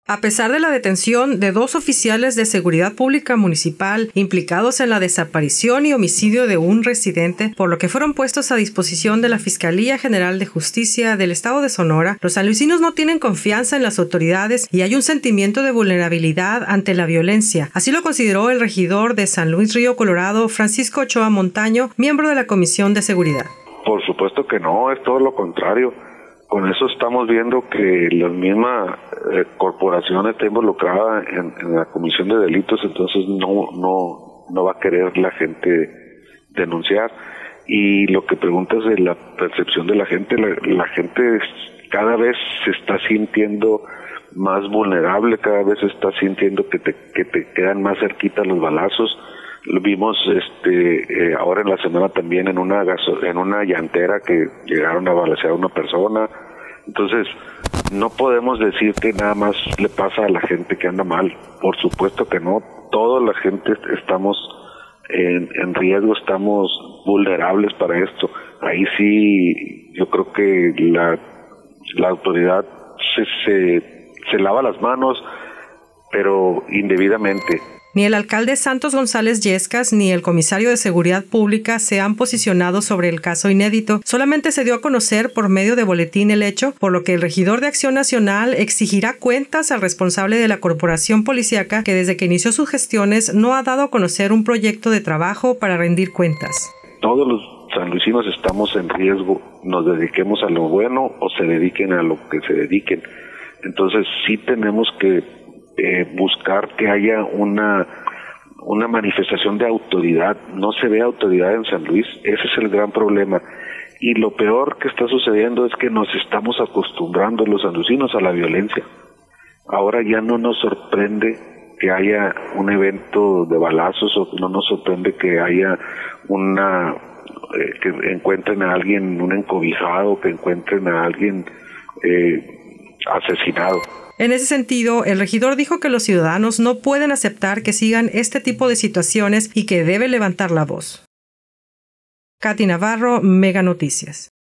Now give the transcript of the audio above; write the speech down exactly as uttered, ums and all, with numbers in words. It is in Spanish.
A pesar de la detención de dos oficiales de seguridad pública municipal implicados en la desaparición y homicidio de un residente, por lo que fueron puestos a disposición de la Fiscalía General de Justicia del Estado de Sonora, los sanluisinos no tienen confianza en las autoridades y hay un sentimiento de vulnerabilidad ante la violencia. Así lo consideró el regidor de San Luis Río Colorado, Francisco Ochoa Montaño, miembro de la Comisión de Seguridad. Por supuesto que no, es todo lo contrario. Con eso estamos viendo que la misma eh, corporación está involucrada en, en la comisión de delitos, entonces no no no va a querer la gente denunciar. Y lo que preguntas de la percepción de la gente, la, la gente cada vez se está sintiendo más vulnerable, cada vez se está sintiendo que te, que te quedan más cerquitas los balazos. Lo vimos este eh, ahora en la semana también en una gaso en una llantera que llegaron a balacear a una persona. Entonces no podemos decir que nada más le pasa a la gente que anda mal. Por supuesto que no. Toda la gente estamos en, en riesgo, estamos vulnerables para esto. Ahí sí yo creo que la la autoridad se se, se lava las manos, pero indebidamente. Ni el alcalde Santos González Yescas ni el comisario de Seguridad Pública se han posicionado sobre el caso inédito. Solamente se dio a conocer por medio de boletín el hecho, por lo que el regidor de Acción Nacional exigirá cuentas al responsable de la corporación policíaca que desde que inició sus gestiones no ha dado a conocer un proyecto de trabajo para rendir cuentas. Todos los sanluisinos estamos en riesgo, nos dediquemos a lo bueno o se dediquen a lo que se dediquen. Entonces sí tenemos que Eh, buscar que haya una una manifestación de autoridad. No se ve autoridad en San Luis, ese es el gran problema. Y lo peor que está sucediendo es que nos estamos acostumbrando los sanluisinos a la violencia. Ahora ya no nos sorprende que haya un evento de balazos o no nos sorprende que haya una eh, que encuentren a alguien un encobijado, que encuentren a alguien eh, asesinado. En ese sentido, el regidor dijo que los ciudadanos no pueden aceptar que sigan este tipo de situaciones y que debe levantar la voz. Katy Navarro, Mega Noticias.